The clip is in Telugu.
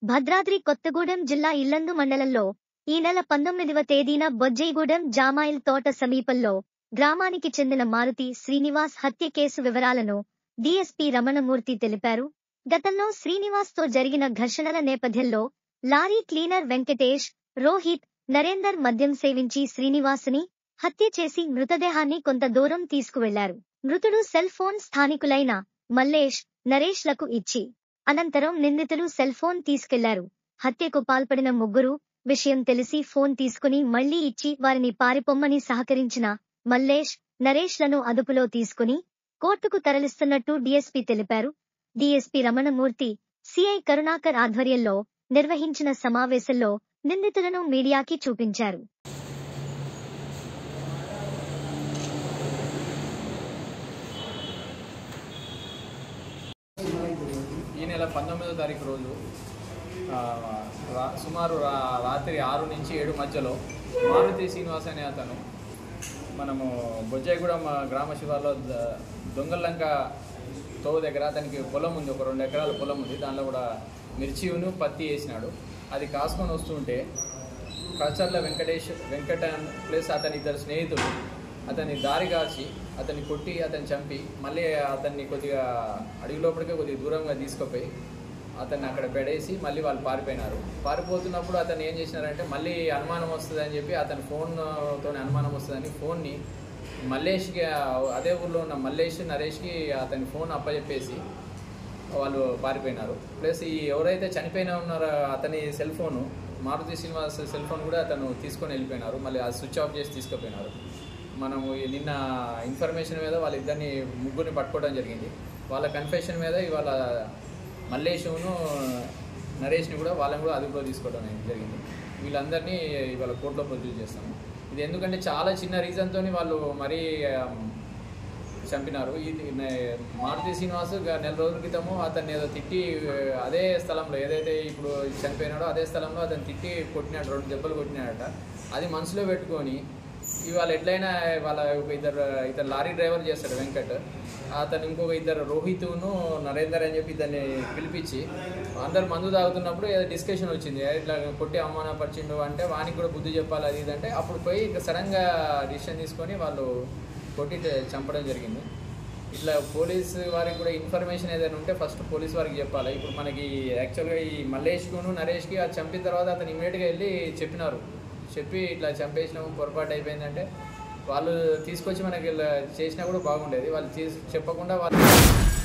భద్రాద్రి కొత్తగూడెం జిల్లా ఇల్లందు మండలంలో ఈ నెల 19వ తేదీన బొజ్జైగూడెం జామాయిల్ తోట సమీపంలో గ్రామానికి చెందిన మారుతి శ్రీనివాస్ హత్య కేసు వివరాలను డీఎస్పీ రమణమూర్తి తెలిపారు. గతంలో శ్రీనివాస్తో జరిగిన ఘర్షణల నేపథ్యంలో లారీ క్లీనర్ వెంకటేష్, రోహిత్, నరేందర్ మద్యం సేవించి శ్రీనివాసుని హత్య చేసి మృతదేహాన్ని కొంత దూరం తీసుకువెళ్లారు. మృతుడు సెల్ ఫోన్ స్థానికులైన మల్లేష్, నరేష్ లకు ఇచ్చి అనంతరం నిందితులు సెల్ ఫోన్ తీసుకెళ్లారు. హత్యకు పాల్పడిన ముగ్గురు విషయం తెలిసి ఫోన్ తీసుకుని మళ్లీ ఇచ్చి వారిని పారిపోమ్మని సహకరించిన మల్లేష్, నరేష్ లను అదుపులో తీసుకుని కోర్టుకు తరలిస్తున్నట్టు డీఎస్పీ తెలిపారు. డీఎస్పీ రమణమూర్తి, సిఐ కరుణాకర్ ఆధ్వర్యంలో నిర్వహించిన సమావేశంలో నిందితులను మీడియాకి చూపించారు. ఈ నెల 19వ తారీఖు రోజు సుమారు రాత్రి 6 నుంచి 7 మధ్యలో మారుతి శ్రీనివాస్ అనే అతను మనము బొజ్జైగూడెం గ్రామ శివార్లో దొంగల్లంక తోవ దగ్గర అతనికి పొలం ఉంది, ఒక 2 ఎకరాల పొలం ఉంది. దానిలో కూడా మిర్చిను పత్తి వేసినాడు. అది కాసుకొని వస్తుంటే కచర్ల వెంకటన్ ప్లస్ అతని 2 స్నేహితులు అతన్ని దారి కాల్చి అతన్ని కొట్టి అతన్ని చంపి మళ్ళీ అతన్ని కొద్దిగా అడవి లోపలికే కొద్దిగా దూరంగా తీసుకుపోయి అతన్ని అక్కడ పెడేసి మళ్ళీ వాళ్ళు పారిపోయినారు. పారిపోతున్నప్పుడు అతను ఏం చేసినారంటే మళ్ళీ అనుమానం వస్తుందని చెప్పి అతని ఫోన్తో అనుమానం వస్తుందని ఫోన్ని మల్లేష్కి, అదే ఊళ్ళో ఉన్న మల్లేష్, నరేష్కి అతని ఫోన్ అప్పచెప్పేసి వాళ్ళు పారిపోయినారు. ప్లస్ ఈ ఎవరైతే చనిపోయిన ఉన్నారో అతని cell phone, Maruti Srinivas cell phone కూడా అతను తీసుకొని వెళ్ళిపోయినారు. మళ్ళీ అది స్విచ్ ఆఫ్ చేసి తీసుకుపోయినారు. మనము నిన్న ఇన్ఫర్మేషన్ మీద వాళ్ళిద్దరిని ముగ్గురిని పట్టుకోవడం జరిగింది. వాళ్ళ కన్ఫెషన్ మీద ఇవాళ మల్లేష్ను, నరేష్ని కూడా వాళ్ళని కూడా అదుపులో తీసుకోవడం జరిగింది. వీళ్ళందరినీ ఇవాళ కోర్టులో ప్రొడ్యూస్ చేస్తాము. ఇది ఎందుకంటే చాలా చిన్న రీజన్తో వాళ్ళు మరీ చంపినారు. ఇది మారుతి శ్రీనివాస్ నెల రోజుల క్రితము అతన్ని ఏదో తిట్టి అదే స్థలంలో ఏదైతే ఇప్పుడు చనిపోయినాడో అదే స్థలంలో అతను తిట్టి కొట్టినాడు, 2 దెబ్బలు కొట్టినాడట. అది మనసులో పెట్టుకొని ఇవాళ ఎట్లయినా వాళ్ళ ఇద్దరు లారీ డ్రైవర్ చేస్తాడు వెంకట్, అతను ఇంకొక 2 రోహిత్ను, నరేందర్ అని చెప్పి ఇద్దరిని పిలిపించి అందరు మందు తాగుతున్నప్పుడు ఏదో డిస్కషన్ వచ్చింది. ఇట్లా కొట్టి అవమానపరిచిండు అంటే వానికి కూడా బుద్ధి చెప్పాలి అది ఇదంటే అప్పుడు పోయి ఇంకా సడన్గా డిసిషన్ తీసుకొని వాళ్ళు కొట్టి చంపడం జరిగింది. ఇట్లా పోలీసు వారికి కూడా ఇన్ఫర్మేషన్ ఏదైనా ఉంటే ఫస్ట్ పోలీసు వారికి చెప్పాలి. ఇప్పుడు మనకి యాక్చువల్గా ఈ మల్లేష్కును, నరేష్కి అది చంపిన తర్వాత అతను ఇమీడియట్గా వెళ్ళి చెప్పినారు. చెప్పి ఇట్లా చంపేసినాము, పొరపాటు అయిపోయిందంటే వాళ్ళు తీసుకొచ్చి మనకి చేసినా కూడా బాగుండేది. వాళ్ళు చెప్పకుండా వాళ్ళు